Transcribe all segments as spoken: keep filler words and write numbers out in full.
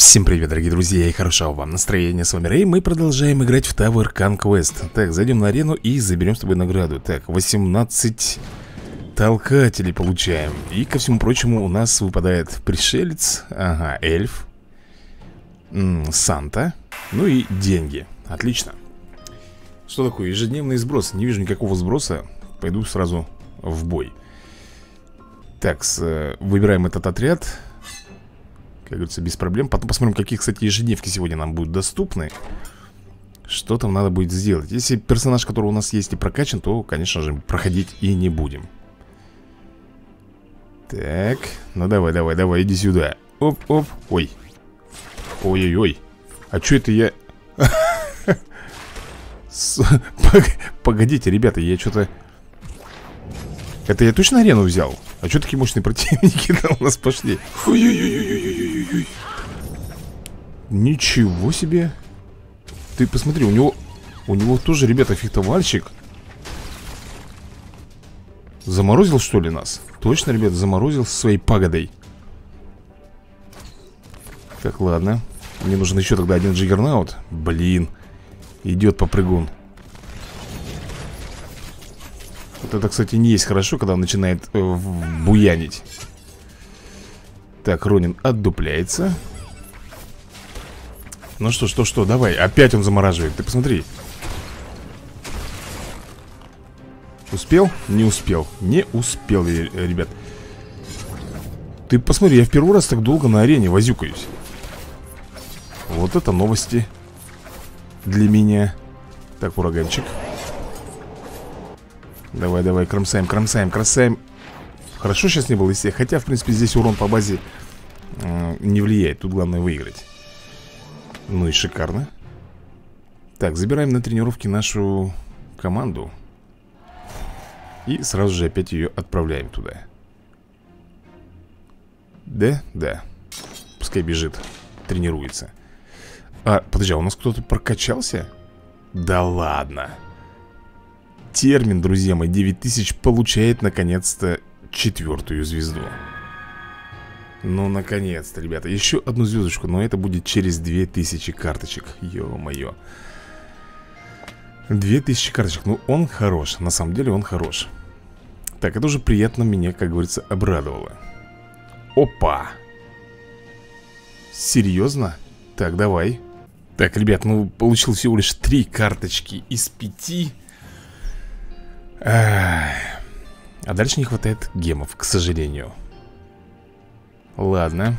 Всем привет, дорогие друзья, и хорошего вам настроения. С вами Рэй, мы продолжаем играть в Tower Conquest. Так, зайдем на арену и заберем с тобой награду. Так, восемнадцать толкателей получаем. И, ко всему прочему, у нас выпадает пришелец. Ага, эльф, М -м, Санта. Ну и деньги, отлично. Что такое, ежедневный сброс? Не вижу никакого сброса. Пойду сразу в бой. Так, с, выбираем этот отряд. Как говорится, без проблем. Потом посмотрим, какие, кстати, ежедневки сегодня нам будут доступны. Что там надо будет сделать. Если персонаж, который у нас есть, и прокачан, то, конечно же, проходить и не будем. Так, ну давай, давай, давай, иди сюда. Оп-оп, ой. Ой-ой-ой. А что это я... Погодите, ребята, я что-то... Это я точно арену взял? А что такие мощные противники у нас пошли? Ой-ой-ой-ой-ой-ой-ой. Ничего себе. Ты посмотри, у него... У него тоже, ребята, фехтовальщик. Заморозил, что ли, нас? Точно, ребята, заморозил со своей пагодой. Так, ладно. Мне нужен еще тогда один джиггернаут. Блин. Идет попрыгун. Вот это, кстати, не есть хорошо, когда он начинает э, буянить. Так, Ронин отдупляется. Ну что, что, что, давай. Опять он замораживает, ты посмотри. Успел? Не успел. Не успел, ребят. Ты посмотри, я в первый раз так долго на арене возюкаюсь. Вот это новости для меня. Так, ураганчик. Давай, давай, кромсаем, кромсаем, красаем. Хорошо сейчас не было из всех. Хотя, в принципе, здесь урон по базе э, не влияет. Тут главное выиграть. Ну и шикарно. Так, забираем на тренировки нашу команду. И сразу же опять ее отправляем туда. Да? Да. Пускай бежит, тренируется. А, подожди, а у нас кто-то прокачался? Да ладно. Термин, друзья мои, девять тысяч получает наконец-то четвертую звезду. Ну, наконец-то, ребята. Еще одну звездочку, но это будет через две тысячи карточек. Ё-моё. две тысячи карточек. Ну, он хорош. На самом деле он хорош. Так, это уже приятно меня, как говорится, обрадовало. Опа! Серьезно? Так, давай. Так, ребят, ну, получил всего лишь три карточки из пяти. А дальше не хватает гемов, к сожалению. Ладно.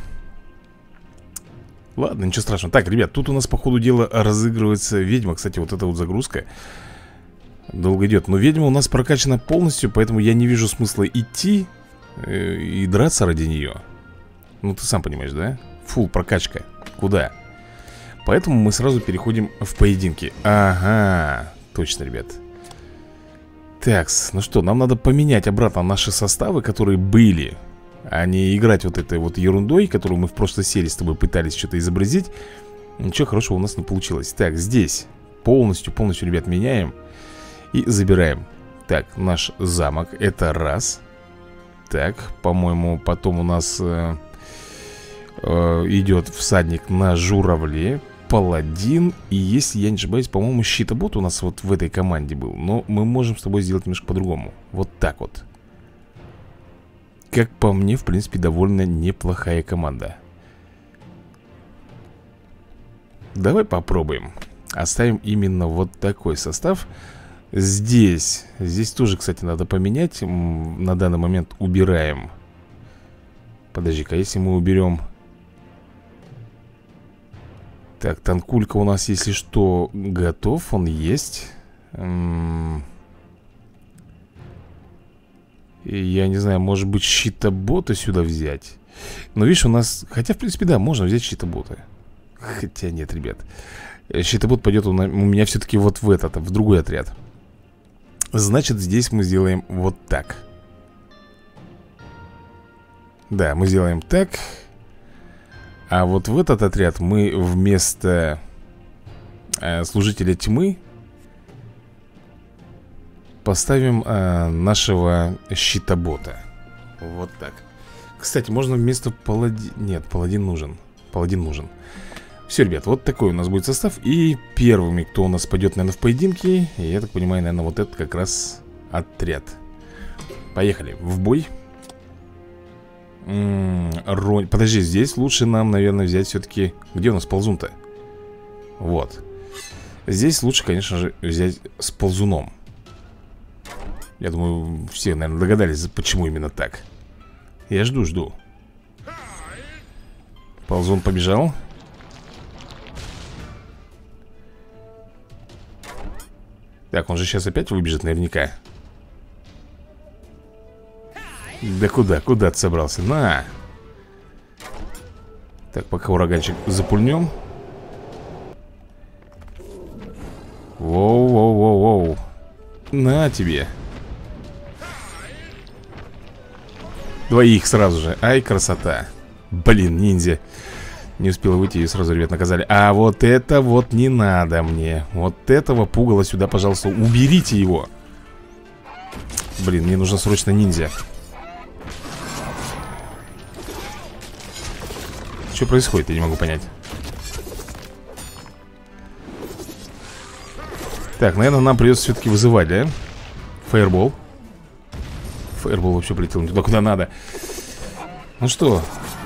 Ладно, ничего страшного. Так, ребят, тут у нас по ходу дела разыгрывается ведьма. Кстати, вот эта вот загрузка долго идет. Но ведьма у нас прокачана полностью, поэтому я не вижу смысла идти э, и драться ради нее. Ну, ты сам понимаешь, да? Фулл прокачка. Куда? Поэтому мы сразу переходим в поединки. Ага, точно, ребят. Так, ну что, нам надо поменять обратно наши составы, которые были, а не играть вот этой вот ерундой, которую мы в прошлой серии с тобой пытались что-то изобразить. Ничего хорошего у нас не получилось. Так, здесь полностью, полностью, ребят, меняем и забираем. Так, наш замок, это раз. Так, по-моему, потом у нас э, э, идет всадник на журавле, паладин. И если я не ошибаюсь, по-моему, щитобот у нас вот в этой команде был. Но мы можем с тобой сделать немножко по-другому. Вот так вот. Как по мне, в принципе, довольно неплохая команда. Давай попробуем. Оставим именно вот такой состав. Здесь, здесь тоже, кстати, надо поменять. На данный момент убираем. Подожди-ка, если мы уберем... Так, танкулька у нас, если что, готов, он есть. М-м- Я не знаю, может быть, щитобота сюда взять. Но видишь, у нас... Хотя, в принципе, да, можно взять щитобота. Хотя нет, ребят. Щитобот пойдет у меня все-таки вот в этот, в другой отряд. Значит, здесь мы сделаем вот так. Да, мы сделаем так. А вот в этот отряд мы вместо э, служителя тьмы поставим э, нашего щитобота. Вот так. Кстати, можно вместо паладина... Нет, паладин нужен. Паладин нужен. Все, ребят, вот такой у нас будет состав. И первыми, кто у нас пойдет, наверное, в поединки, я так понимаю, наверное, вот этот как раз отряд. Поехали, в бой. Ронь... Подожди, здесь лучше нам, наверное, взять все-таки... Где у нас ползун-то? Вот. Здесь лучше, конечно же, взять с ползуном. Я думаю, все, наверное, догадались, почему именно так. Я жду, жду. Ползун побежал. Так, он же сейчас опять выбежит наверняка. Да куда, куда ты собрался? На! Так, пока ураганчик запульнем. Воу-воу-воу-воу. На тебе. Двоих сразу же. Ай, красота. Блин, ниндзя. Не успела выйти, и сразу, ребят, наказали. А вот это вот не надо мне. Вот этого пугала сюда, пожалуйста, уберите его. Блин, мне нужно срочно ниндзя. Что происходит, я не могу понять. Так, наверное, нам придется все-таки вызывать, да? Фаербол. Фаербол вообще полетел не туда, куда надо. Ну что?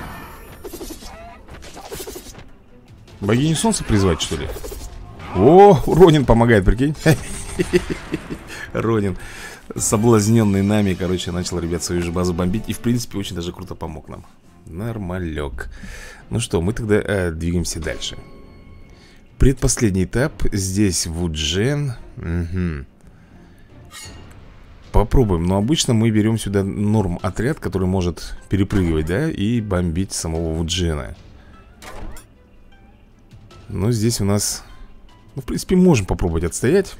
Богиню солнца призвать, что ли? О, Ронин помогает, прикинь. Ронин, соблазненный нами, короче, начал, ребят, свою же базу бомбить. И, в принципе, очень даже круто помог нам. Нормалек. Ну что, мы тогда э, двигаемся дальше. Предпоследний этап. Здесь Вуджен. Угу. Попробуем. Но обычно мы берем сюда норм отряд, который может перепрыгивать, да, и бомбить самого Вуджена. Но здесь у нас... Ну, в принципе, можем попробовать отстоять.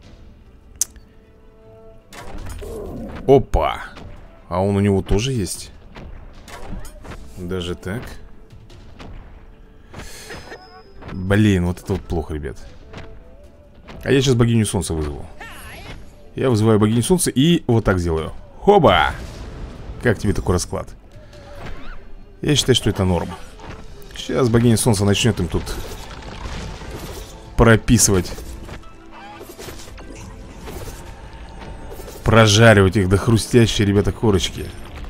Опа! А он у него тоже есть? Даже так? Блин, вот это вот плохо, ребят. А я сейчас богиню солнца вызову. Я вызываю богиню солнца и вот так сделаю. Хоба! Как тебе такой расклад? Я считаю, что это норм. Сейчас богиня солнца начнет им тут прописывать, прожаривать их до хрустящей, ребята, корочки.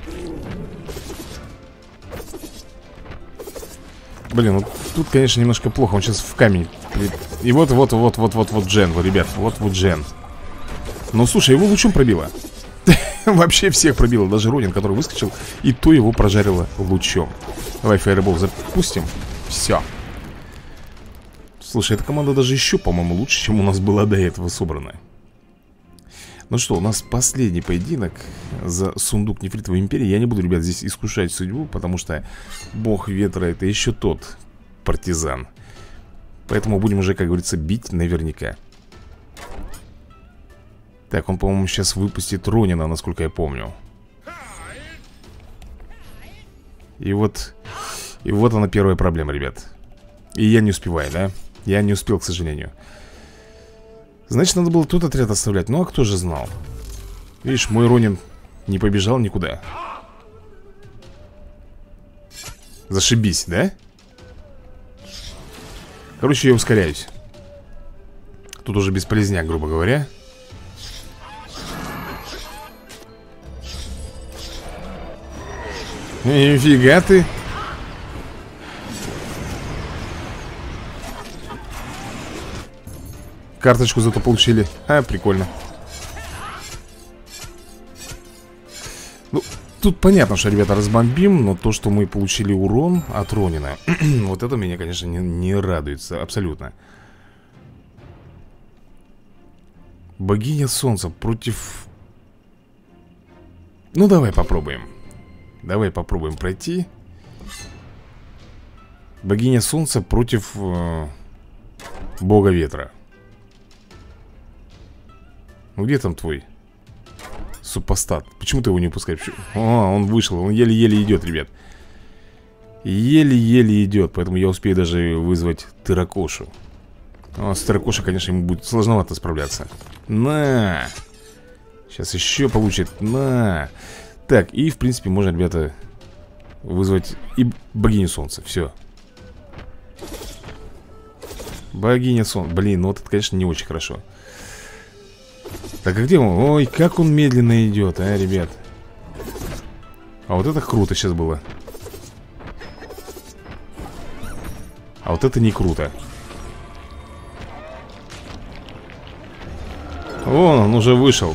Блин, ну тут, конечно, немножко плохо. Он сейчас в камень. И вот, вот, вот, вот, вот, вот Джен, вот, ребят, вот, вот Джен. Ну, слушай, его лучом пробило. Вообще всех пробило. Даже Ронин, который выскочил, и то его прожарило лучом. Давай фаербол запустим. Все. Слушай, эта команда даже еще, по-моему, лучше, чем у нас была до этого собрана. Ну что, у нас последний поединок за сундук Нефритовой империи. Я не буду, ребят, здесь искушать судьбу, потому что бог ветра — это еще тот партизан. Поэтому будем уже, как говорится, бить наверняка. Так, он, по-моему, сейчас выпустит Ронина, насколько я помню. И вот... И вот она, первая проблема, ребят. И я не успеваю, да? Я не успел, к сожалению. Значит, надо было тут отряд оставлять. Ну, а кто же знал? Видишь, мой Ронин не побежал никуда. Зашибись, да? Короче, я ускоряюсь. Тут уже бесполезняк, грубо говоря. Нифига ты. Карточку зато получили. А, прикольно. Ну, тут понятно, что, ребята, разбомбим. Но то, что мы получили урон от Ронина, вот это меня, конечно, не, не радуется. Абсолютно. Богиня солнца против... Ну, давай попробуем. Давай попробуем пройти. Богиня солнца против э, бога ветра. Ну где там твой супостат? Почему ты его не упускаешь? О, он вышел, он еле-еле идет, ребят. Еле-еле идет. Поэтому я успею даже вызвать Тыракошу. О, с Тыракошей, конечно, ему будет сложновато справляться. На! Сейчас еще получит. На! Так, и в принципе можно, ребята, вызвать и богиню солнца. Все. Богиня сон. Блин, ну вот это, конечно, не очень хорошо. Так, а где он? Ой, как он медленно идет, а, ребят. А вот это круто сейчас было. А вот это не круто. Вон он уже вышел.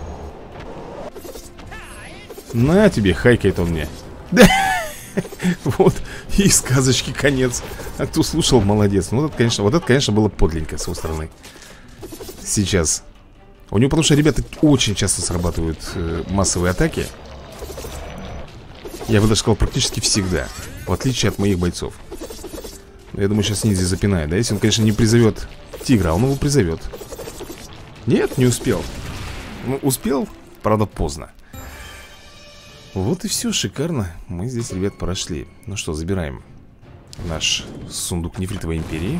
На тебе, хайкает он мне. Вот, и сказочки конец. А кто слушал, молодец. Ну, вот это, конечно, вот это, конечно, было подлинненько с его стороны. Сейчас. У него, потому что ребята очень часто срабатывают э, массовые атаки. Я бы даже сказал, практически всегда. В отличие от моих бойцов. Я думаю, сейчас ниндзя запинает, да? Если он, конечно, не призовет тигра, он его призовет. Нет, не успел. Ну, успел, правда, поздно. Вот и все, шикарно. Мы здесь, ребят, прошли. Ну что, забираем наш сундук Нефритовой империи.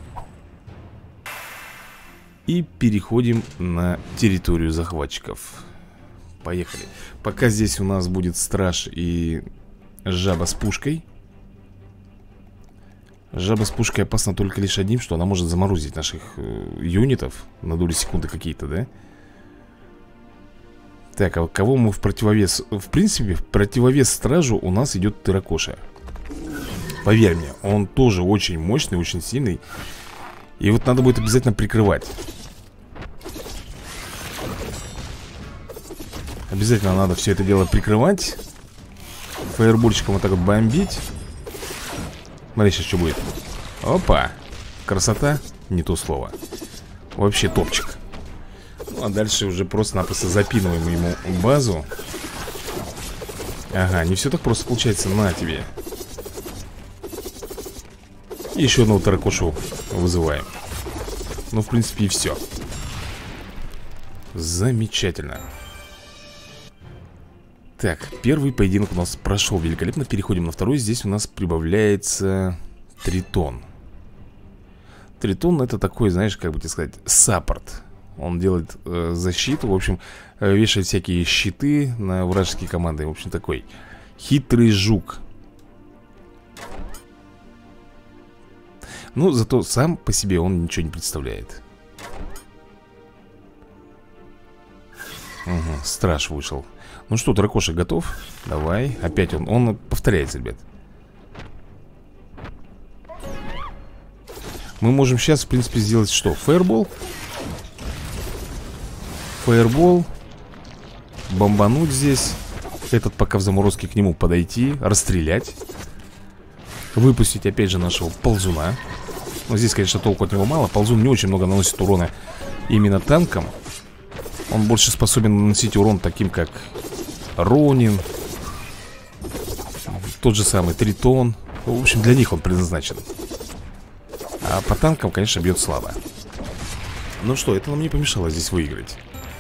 И переходим на территорию захватчиков. Поехали. Пока здесь у нас будет страж и жаба с пушкой. Жаба с пушкой опасна только лишь одним, что она может заморозить наших э, юнитов на долю секунды какие-то, да? Так, а кого мы в противовес... В принципе, в противовес стражу у нас идет Терракоша. Поверь мне, он тоже очень мощный, очень сильный. И вот надо будет обязательно прикрывать. Обязательно надо все это дело прикрывать. Фаербольчиком вот так вот бомбить. Смотри, сейчас что будет. Опа, красота, не то слово. Вообще топчик. Ну, а дальше уже просто-напросто запинываем ему базу. Ага, не все так просто получается. На тебе. И еще одного Терракошу вызываем. Ну, в принципе, и все. Замечательно. Так, первый поединок у нас прошел великолепно. Переходим на второй. Здесь у нас прибавляется Тритон. Тритон — это такой, знаешь, как бы тебе сказать, саппорт. Он делает э, защиту, в общем, э, вешает всякие щиты на вражеские команды. В общем, такой хитрый жук. Ну, зато сам по себе он ничего не представляет. Угу, страж вышел. Ну что, Терракоша готов? Давай, опять он, он повторяется, ребят. Мы можем сейчас, в принципе, сделать что? Фаербол. Фаербол. Бомбануть здесь. Этот пока в заморозке к нему подойти. Расстрелять. Выпустить опять же нашего ползуна. Но здесь, конечно, толку от него мало. Ползун не очень много наносит урона именно танкам. Он больше способен наносить урон таким, как Ронин, тот же самый Тритон. В общем, для них он предназначен. А по танкам, конечно, бьет слабо. Ну что, это нам не помешало здесь выиграть.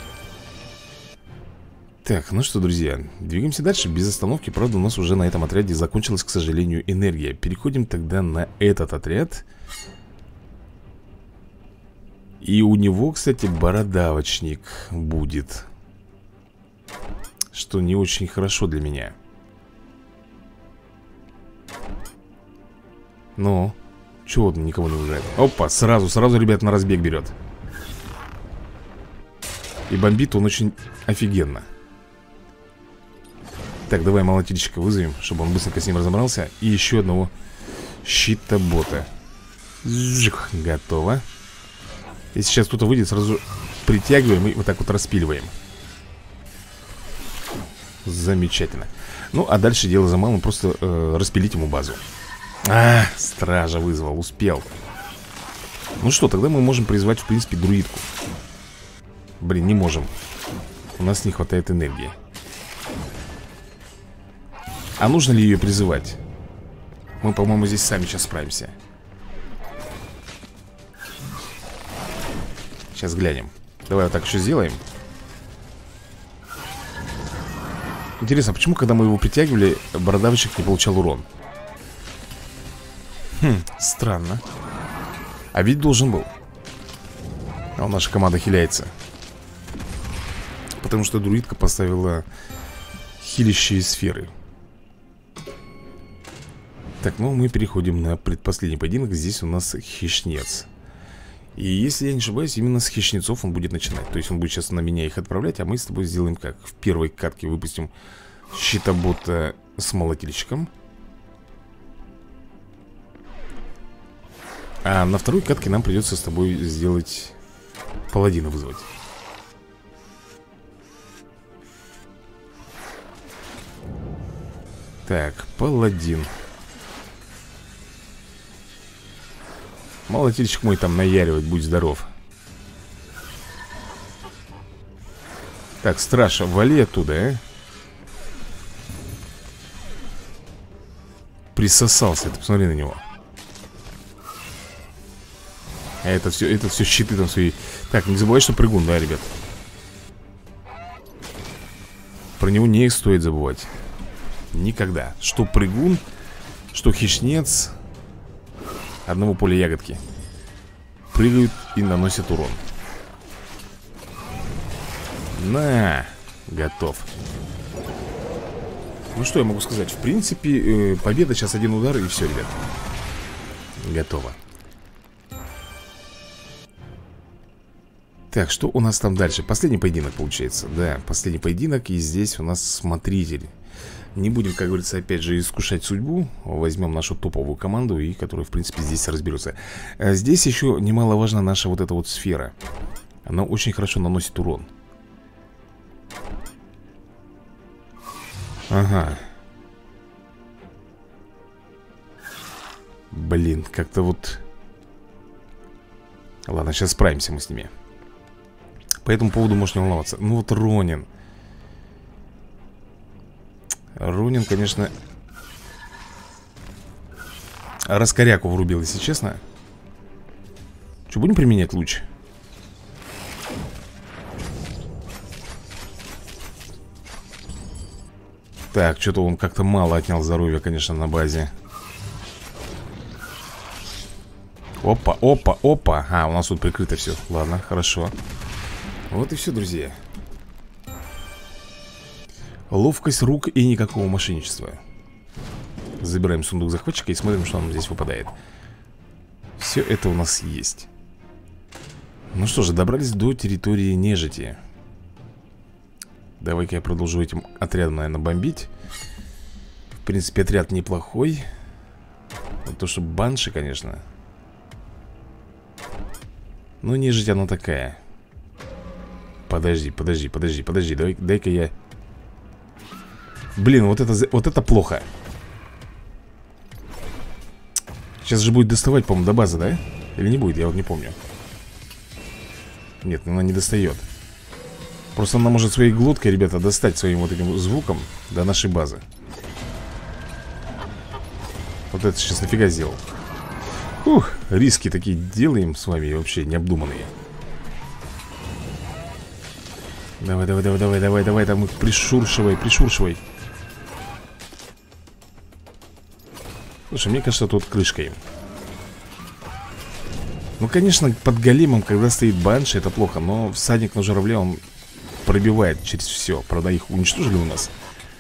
Так, ну что, друзья, двигаемся дальше без остановки. Правда, у нас уже на этом отряде закончилась, к сожалению, энергия. Переходим тогда на этот отряд. И у него, кстати, бородавочник будет. Что не очень хорошо для меня. Ну, чего он никого не выбирает? Опа, сразу, сразу, ребят, на разбег берет. И бомбит он очень офигенно. Так, давай молотильщика вызовем, чтобы он быстренько с ним разобрался. И еще одного щита-бота. Жих, готово. И сейчас кто-то выйдет, сразу притягиваем и вот так вот распиливаем. Замечательно. Ну, а дальше дело за малым, просто э, распилить ему базу. А, стража вызвал, успел. Ну что, тогда мы можем призвать, в принципе, друидку. Блин, не можем. У нас не хватает энергии. А нужно ли ее призывать? Мы, по-моему, здесь сами сейчас справимся. Сейчас глянем. Давай вот так еще сделаем. Интересно, почему, когда мы его притягивали, бородавочник не получал урон? Хм, странно. А ведь должен был. А у наша команда хиляется. Потому что друидка поставила хилящие сферы. Так, ну мы переходим на предпоследний поединок. Здесь у нас хищнец. И если я не ошибаюсь, именно с хищнецов он будет начинать. То есть он будет сейчас на меня их отправлять, а мы с тобой сделаем как? В первой катке выпустим щитобота с молотильщиком. А на второй катке нам придется с тобой сделать паладина вызвать. Так, паладин. Молотильщик мой там наяривать, будь здоров. Так, Страша, вали оттуда, а. Присосался, ты посмотри на него. А это все, это все щиты там свои. Так, не забывай, что прыгун, да, ребят. Про него не стоит забывать. Никогда. Что прыгун, что хищнец. Одного поля ягодки. Прыгают и наносят урон. На, готов. Ну что я могу сказать? В принципе, э, победа, сейчас один удар и все, ребят. Готово. Так, что у нас там дальше? Последний поединок получается. Да, последний поединок. И здесь у нас смотритель. Не будем, как говорится, опять же искушать судьбу. Возьмем нашу топовую команду, и которая, в принципе, здесь разберется. а Здесь еще немаловажна наша вот эта вот сфера. Она очень хорошо наносит урон. Ага. Блин, как-то вот... Ладно, сейчас справимся мы с ними. По этому поводу можешь не волноваться. Ну вот Ронин. Ронин, конечно, раскоряку врубил, если честно. Что, будем применять луч? Так, что-то он как-то мало отнял здоровья, конечно, на базе. Опа, опа, опа. А, у нас тут прикрыто все. Ладно, хорошо. Вот и все, друзья. Ловкость рук и никакого мошенничества. Забираем сундук захватчика и смотрим, что нам здесь выпадает. Все это у нас есть. Ну что же, добрались до территории нежити. Давай-ка я продолжу этим отрядом, наверное, бомбить. В принципе, отряд неплохой. Вот то, что банши, конечно. Но нежить она такая. Подожди, подожди, подожди, подожди. Давай, дай-ка я... Блин, вот это, вот это плохо. Сейчас же будет доставать, по-моему, до базы, да? Или не будет, я вот не помню. Нет, она не достает. Просто она может своей глоткой, ребята, достать своим вот этим звуком до нашей базы. Вот это сейчас нафига сделал. Ух, риски такие делаем с вами вообще необдуманные. Давай, давай, давай, давай, давай, давай, там их пришуршивай, пришуршивай. Слушай, мне кажется, тут крышка им. Ну, конечно, под големом, когда стоит банши, это плохо. Но всадник на журавле, он пробивает через все. Правда, их уничтожили у нас.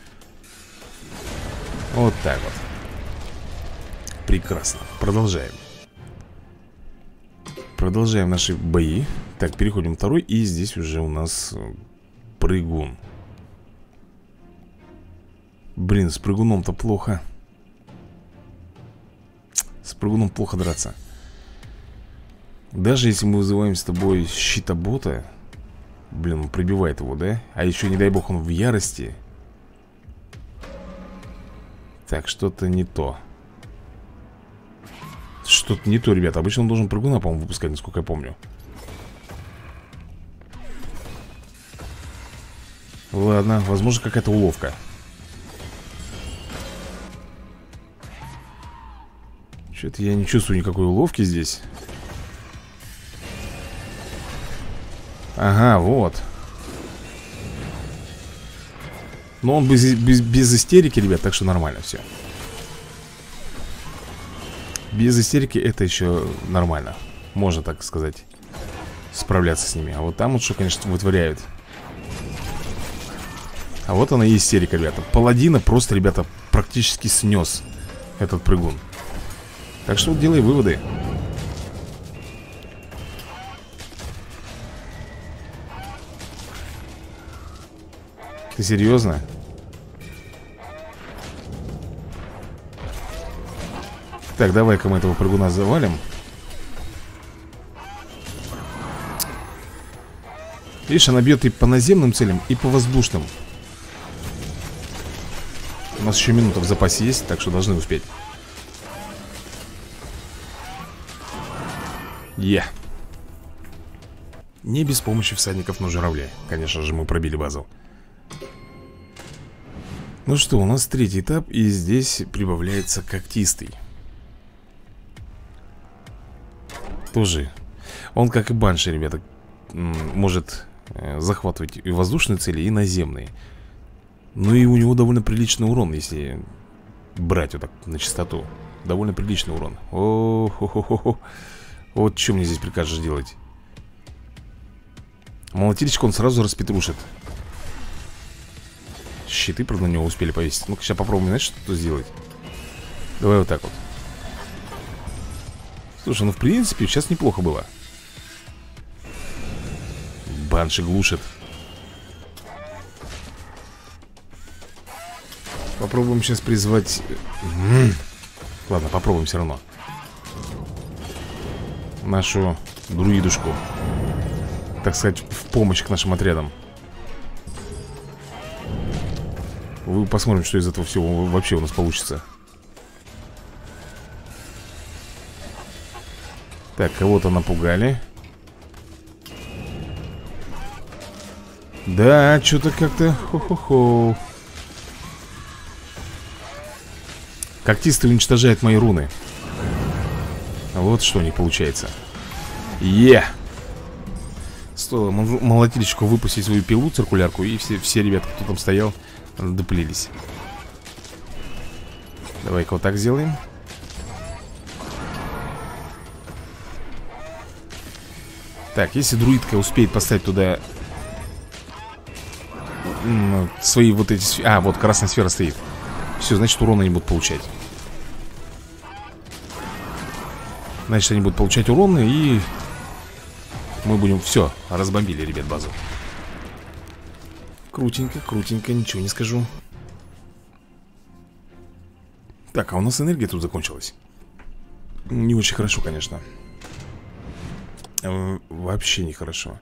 Вот так вот. Прекрасно, продолжаем. Продолжаем наши бои. Так, переходим второй. И здесь уже у нас прыгун. Блин, с прыгуном-то плохо. С прыгуном плохо драться. Даже если мы вызываем с тобой щитобота. Блин, он пробивает его, да? А еще, не дай бог, он в ярости. Так, что-то не то. Что-то не то, ребята. Обычно он должен прыгуна, по-моему, выпускать, насколько я помню. Ладно, возможно, какая-то уловка. Что-то я не чувствую никакой уловки здесь. Ага, вот. Но он без, без, без истерики, ребят, так что нормально все. Без истерики это еще нормально. Можно, так сказать, справляться с ними. А вот там вот что, конечно, вытворяют. А вот она и истерика, ребята. Паладина просто, ребята, практически снес этот прыгун. Так что вот делай выводы. Ты серьезно? Так, давай-ка мы этого прыгуна завалим. Видишь, она бьет и по наземным целям, и по воздушным. У нас еще минута в запасе есть, так что должны успеть. Е. Yeah. Не без помощи всадников на журавле. Конечно же, мы пробили базу. Ну что, у нас третий этап, и здесь прибавляется когтистый. Тоже. Он, как и Банши, ребята, может захватывать и воздушные цели, и наземные. Ну и у него довольно приличный урон, если брать вот так на чистоту. Довольно приличный урон. О-хо-хо-хо. Вот что мне здесь прикажешь делать? Молотильщик он сразу распетрушит. Щиты, правда, на него успели повесить. Ну-ка, сейчас попробуем, знаешь, что-то сделать. Давай вот так вот. Слушай, ну в принципе сейчас неплохо было. Банши глушит. Попробуем сейчас призвать. М-м. Ладно, попробуем все равно. Нашу друидушку, так сказать, в помощь к нашим отрядам. Вы посмотрим, что из этого всего вообще у нас получится. Так, кого-то напугали. Да, что-то как-то хо-хо-хо. Когтистый уничтожает мои руны. Вот что у них получается. Е! Стоило молотильщику выпустить свою пилу, циркулярку, и все, все ребята, кто там стоял, доплелись. Давай-ка вот так сделаем. Так, если друидка успеет поставить туда свои вот эти... А, вот красная сфера стоит. Все, значит, урона они будут получать. Значит, они будут получать урон, и мы будем... Все, разбомбили, ребят, базу. Крутенько, крутенько, ничего не скажу. Так, а у нас энергия тут закончилась. Не очень хорошо, конечно. Вообще нехорошо.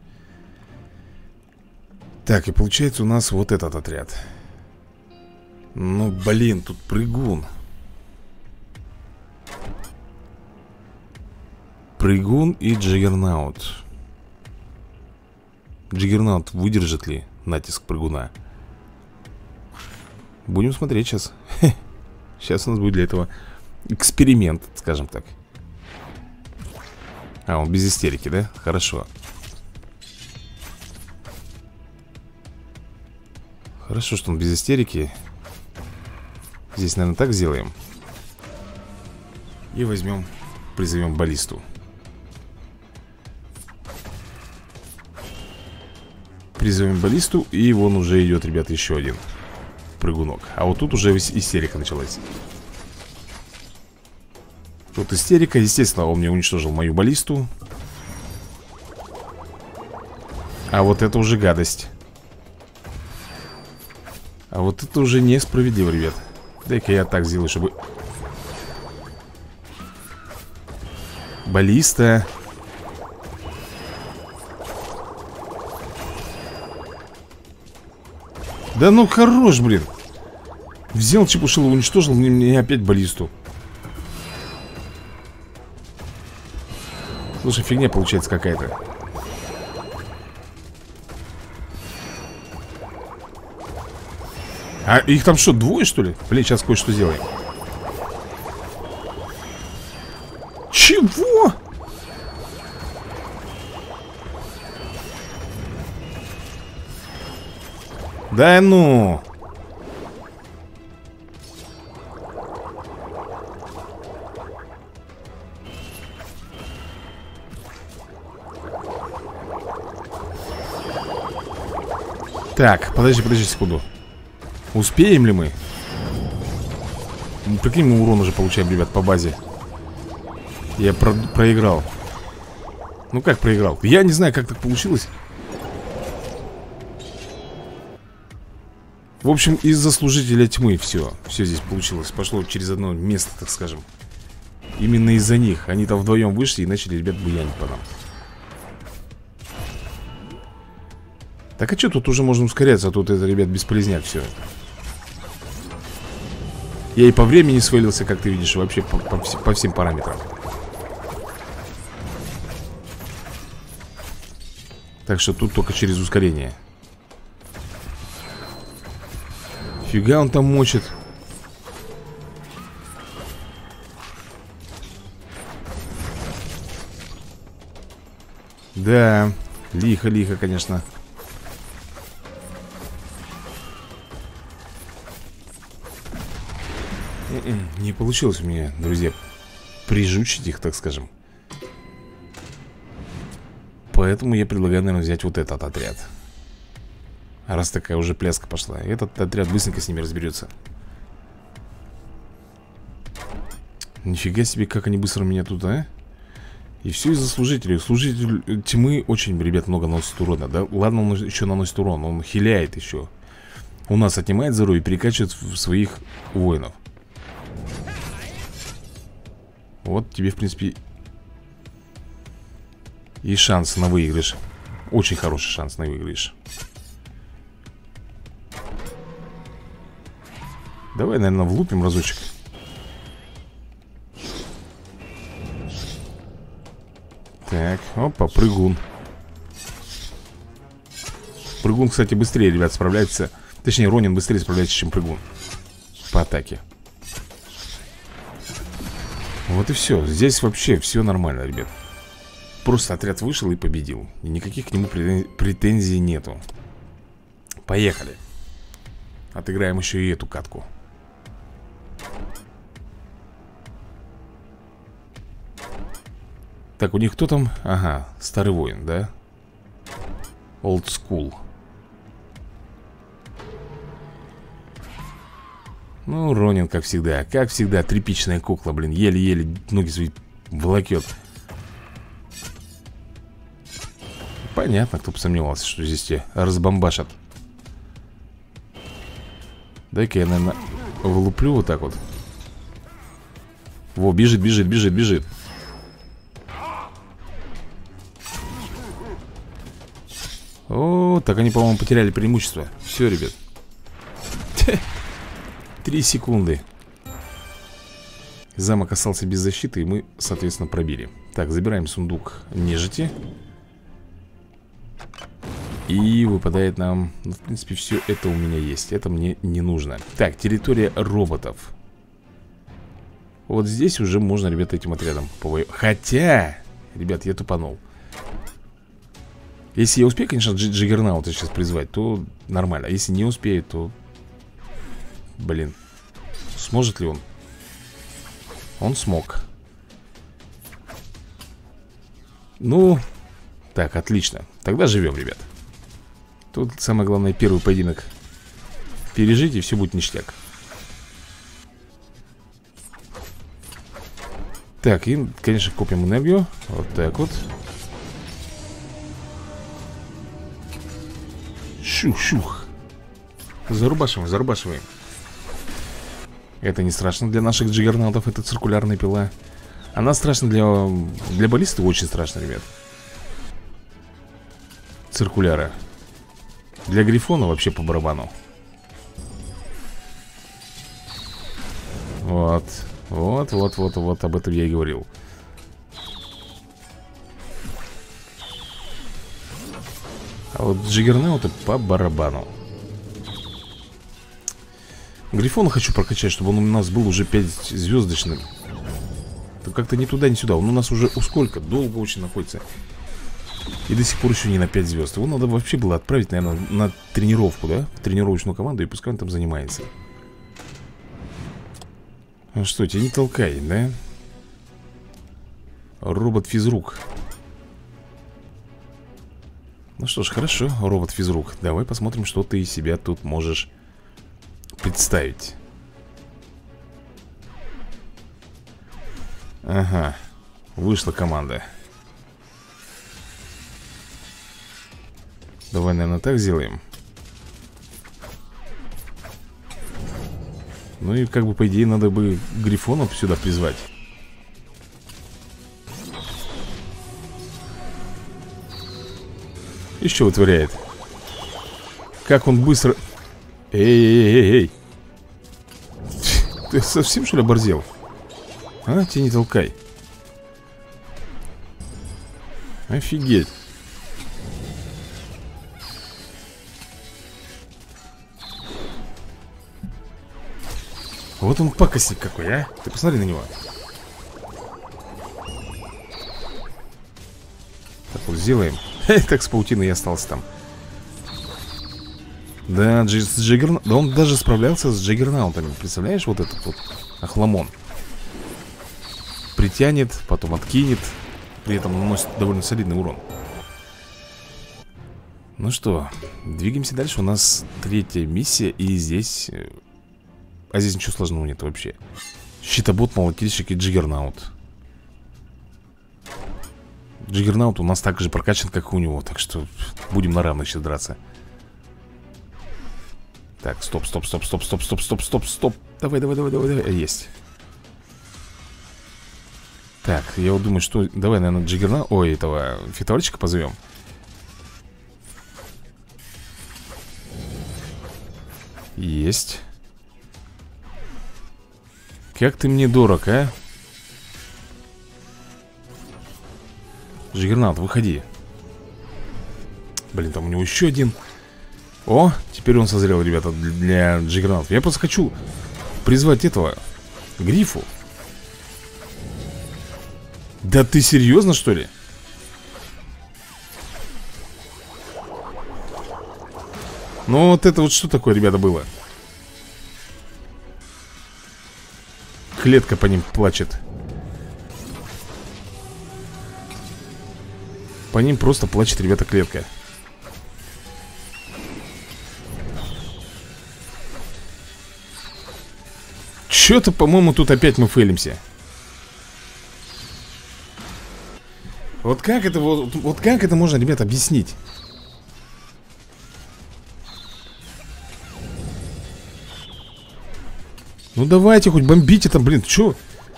Так, и получается у нас вот этот отряд. Ну, блин, тут прыгун. Прыгун и Джиггернаут. Джиггернаут выдержит ли натиск прыгуна? Будем смотреть сейчас. Сейчас у нас будет для этого эксперимент, скажем так. А, он без истерики, да? Хорошо. Хорошо, что он без истерики. Здесь, наверное, так сделаем. И возьмем, призовем баллисту. Призовем баллисту, и вон уже идет, ребята, еще один прыгунок. А вот тут уже истерика началась. Тут истерика, естественно, он мне уничтожил мою баллисту. А вот это уже гадость. А вот это уже несправедливо, ребят. Дай-ка я так сделаю, чтобы... Баллиста. Да ну хорош, блин. Взял чепушил, уничтожил мне, мне опять баллисту. Слушай, фигня получается какая-то. А их там что, двое, что ли? Блин, сейчас кое-что сделаем. Чего? Да ну. Так, подожди, подожди секунду. Успеем ли мы? Прикинь, мы урон уже получаем, ребят, по базе. Я про проиграл. Ну как проиграл? Я не знаю, как так получилось. В общем, из-за служителя тьмы все. Все здесь получилось. Пошло через одно место, так скажем. Именно из-за них. Они там вдвоем вышли и начали, ребят, буянить по нам. Так а что тут уже можно ускоряться? А тут это, ребят, бесполезняк все. Я и по времени свалился, как ты видишь. Вообще по, по, по всем параметрам. Так что тут только через ускорение. Фига он там мочит. Да, лихо-лихо, конечно. Не получилось у меня, друзья, прижучить их, так скажем. Поэтому я предлагаю, наверное, взять вот этот отряд. Раз такая уже пляска пошла. Этот отряд быстренько с ними разберется. Нифига себе, как они быстро меня тут, а? И все из-за служителей. Служитель тьмы очень, ребят, много наносит урона, да? Ладно, он еще наносит урон, он хиляет еще. У нас отнимает здоровье и перекачивает в своих воинов. Вот тебе, в принципе, и шанс на выигрыш. Очень хороший шанс на выигрыш. Давай, наверное, влупим разочек. Так, опа, прыгун. Прыгун, кстати, быстрее, ребят, справляется. Точнее, Ронин быстрее справляется, чем прыгун по атаке. Вот и все. Здесь вообще все нормально, ребят. Просто отряд вышел и победил. И никаких к нему претензий нету. Поехали. Отыграем еще и эту катку. Так, у них кто там? Ага, старый воин, да? Old School. Ну, Ронин, как всегда. Как всегда, тряпичная кукла, блин. Еле-еле ноги свои волокет. Понятно, кто бы сомневался, что здесь те разбомбашат. Дай-ка я, наверное, влуплю вот так вот. Во, бежит, бежит, бежит, бежит. О, так они, по-моему, потеряли преимущество. Все, ребят. Три секунды. Замок остался без защиты, и мы, соответственно, пробили. Так, забираем сундук нежити. И выпадает нам... Ну, в принципе, все это у меня есть. Это мне не нужно. Так, территория роботов. Вот здесь уже можно, ребята, этим отрядом повоевать. Хотя, ребят, я тупанул. Если я успею, конечно, Джиггернаута сейчас призвать, то нормально. А если не успею, то... Блин. Сможет ли он? Он смог. Ну, так, отлично. Тогда живем, ребят. Тут самое главное, первый поединок пережить, и все будет ништяк. Так, и, конечно, копим энергию. Вот так вот. Шух-шух. Зарубашиваем, зарубашиваем. Это не страшно для наших джиггернаутов, это циркулярная пила. Она страшна для, для баллисты, очень страшно, ребят. Циркуляра. Для грифона вообще по барабану. Вот. Вот, вот, вот, вот, об этом я и говорил. А вот джиггернауты по барабану. Грифона хочу прокачать, чтобы он у нас был уже пятизвездочным. То как-то ни туда, ни сюда. Он у нас уже у сколько? Долго очень находится. И до сих пор еще не на пять звезд. Его надо вообще было отправить, наверное, на тренировку, да? В тренировочную команду, и пускай он там занимается. А что, тебя не толкай, да? Робот-физрук. Ну что ж, хорошо, робот-физрук. Давай посмотрим, что ты из себя тут можешь представить. Ага, вышла команда. Давай, наверное, так сделаем. Ну и как бы по идее надо бы грифонов сюда призвать. И что вытворяет? Как он быстро... Эй-эй-эй-эй! Ты совсем что ли оборзел? А, тебя не толкай. Офигеть. Вот он пакостник какой, а? Ты посмотри на него. Так вот сделаем. Так с паутиной и остался там. Да, Дж с Джиггерна... да он даже справлялся с Джиггернаутами. Представляешь, вот этот вот охламон. Притянет, потом откинет. При этом наносит довольно солидный урон. Ну что, двигаемся дальше. У нас третья миссия. И здесь... А здесь ничего сложного нет вообще. Щитобот, молотильщик и Джиггернаут. Джиггернаут у нас так же прокачан, как и у него. Так что будем на равных сейчас драться. Так, стоп, стоп, стоп, стоп, стоп, стоп, стоп, стоп, стоп. Давай, давай, давай, давай, давай. Есть. Так, я вот думаю, что... Давай, наверное, Джиггернаут... Ой, этого фитовальщика позовем. Есть. Как ты мне дорог, а? Джиггернаут, выходи. Блин, там у него еще один. О, теперь он созрел, ребята, для Джиггернаута. Я просто хочу призвать этого Грифу. Да ты серьезно, что ли? Ну вот это вот что такое, ребята, было? Клетка по ним плачет. По ним просто плачет, ребята, клетка. Чё-то, по-моему, тут опять мы фейлимся. Вот как это, вот, вот как это можно, ребята, объяснить? Ну давайте хоть бомбите там, блин, чё?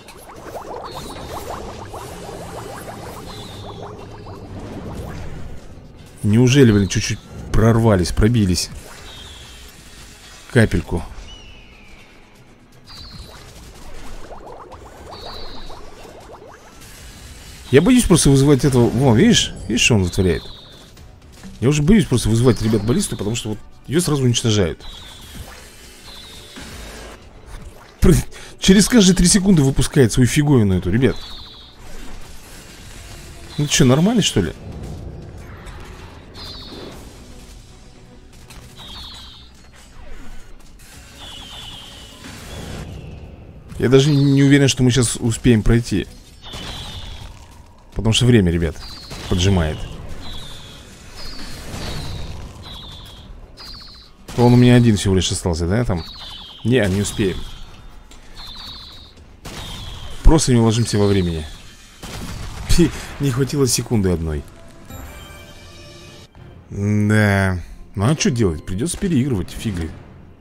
Неужели, блин, чуть-чуть прорвались, пробились? Капельку. Я боюсь просто вызывать этого. Вон, видишь? Видишь, что он затворяет? Я уже боюсь просто вызывать, ребят, баллисту, потому что вот ее сразу уничтожают. Через каждые три секунды выпускает свою фиговину эту, ребят. Ну что, нормально, что ли? Я даже не уверен, что мы сейчас успеем пройти. Потому что время, ребят, поджимает. Он у меня один всего лишь остался, да, там? Не, не успеем. Просто не уложимся во времени. Не хватило секунды одной. Да. Ну а что делать? Придется переигрывать, фигли.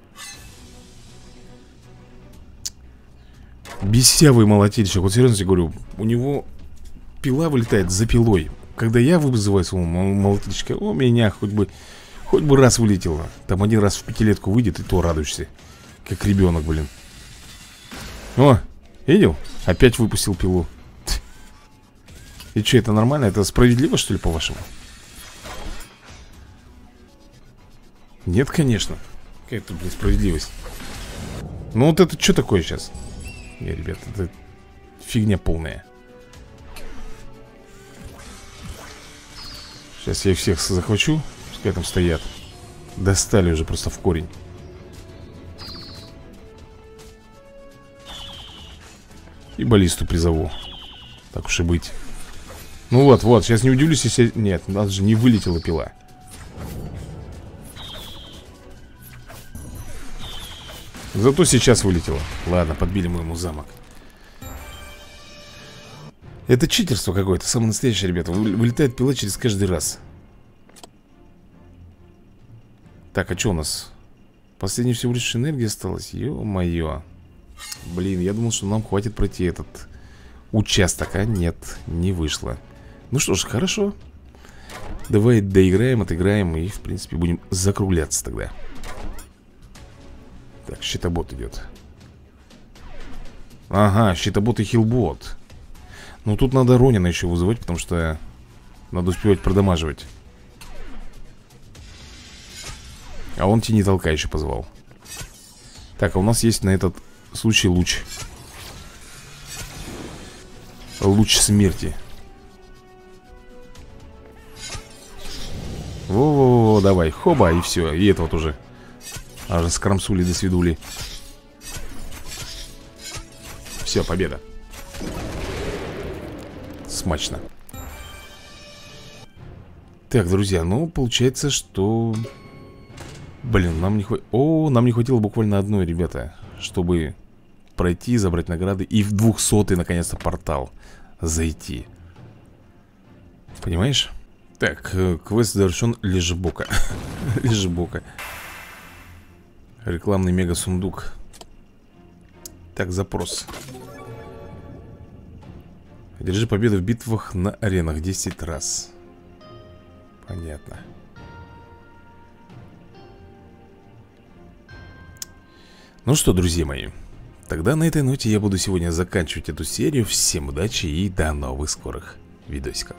Бесявый молотильщик. Вот серьезно тебе говорю, у него пила вылетает за пилой. Когда я вызываю своего молотильщика, у меня хоть бы Хоть бы раз вылетело. Там один раз в пятилетку выйдет, и то радуешься. Как ребенок, блин. О, видел? Опять выпустил пилу. И что, это нормально? Это справедливо, что ли, по-вашему? Нет, конечно. Какая тут, блин, справедливость? Ну вот это что такое сейчас? Не, ребят, это фигня полная. Сейчас я их всех захвачу. Пускай там стоят. Достали уже просто в корень. И баллисту призову. Так уж и быть. Ну вот, вот, сейчас не удивлюсь, если... Нет, у нас же не вылетела пила. Зато сейчас вылетела. Ладно, подбили мы ему замок. Это читерство какое-то, самое настоящее, ребята. Вылетает пила через каждый раз. Так, а что у нас? Последняя всего лишь энергия осталась. Ё-моё. Блин, я думал, что нам хватит пройти этот участок, а нет, не вышло. Ну что ж, хорошо. Давай доиграем, отыграем и, в принципе, будем закругляться тогда. Так, щитобот идет. Ага, щитобот и хилбот. Ну, тут надо Ронина еще вызывать, потому что надо успевать продамаживать. А он тени толка еще позвал. Так, а у нас есть на этот случай луч. Луч смерти. Во-во-во, давай, хоба, и все. И это вот уже аж скромсули до свидули. Все, победа. Смачно. Так, друзья, ну, получается, что... Блин, нам не хватило... О, нам не хватило буквально одной, ребята, чтобы пройти, забрать награды и в двухсотый, наконец-то, портал зайти. Понимаешь? Так, квест завершен. Лежебока. Лежебока. Рекламный мега-сундук. Так, запрос. Держи победу в битвах на аренах десять раз. Понятно. Ну что, друзья мои, тогда на этой ноте я буду сегодня заканчивать эту серию. Всем удачи и до новых скорых видосиков.